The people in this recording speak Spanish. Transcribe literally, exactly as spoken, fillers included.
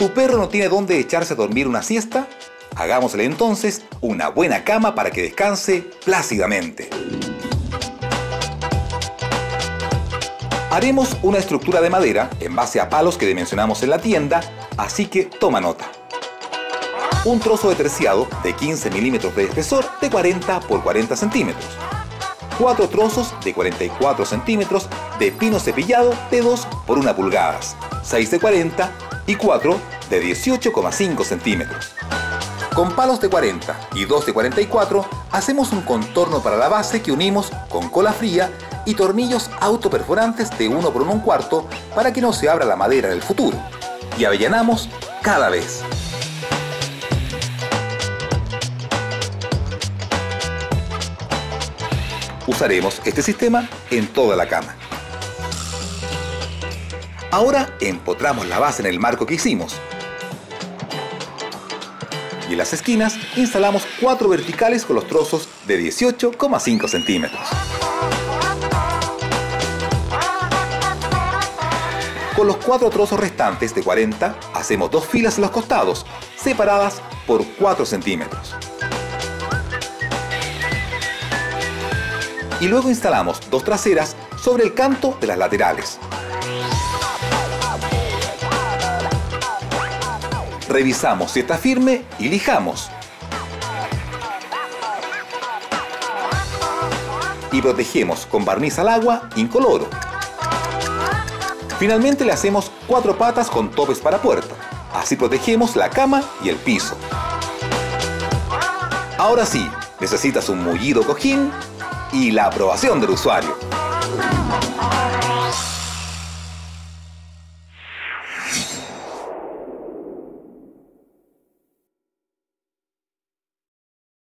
¿Tu perro no tiene dónde echarse a dormir una siesta? Hagámosle entonces una buena cama para que descanse plácidamente. Haremos una estructura de madera en base a palos que dimensionamos en la tienda, así que toma nota. Un trozo de terciado de quince milímetros de espesor de cuarenta por cuarenta centímetros. Cuatro trozos de cuarenta y cuatro centímetros de pino cepillado de dos por una pulgadas, seis de cuarenta y cuatro de dieciocho coma cinco centímetros. Con palos de cuarenta y dos de cuarenta y cuatro hacemos un contorno para la base que unimos con cola fría y tornillos autoperforantes de uno por uno un cuarto para que no se abra la madera en el futuro. Y avellanamos cada vez. Usaremos este sistema en toda la cama. Ahora empotramos la base en el marco que hicimos. Y en las esquinas instalamos cuatro verticales con los trozos de dieciocho coma cinco centímetros. Con los cuatro trozos restantes de cuarenta hacemos dos filas en los costados, separadas por cuatro centímetros. Y luego instalamos dos traseras sobre el canto de las laterales. Revisamos si está firme y lijamos. Y protegemos con barniz al agua incoloro. Finalmente le hacemos cuatro patas con topes para puerta. Así protegemos la cama y el piso. Ahora sí, necesitas un mullido cojín y la aprobación del usuario.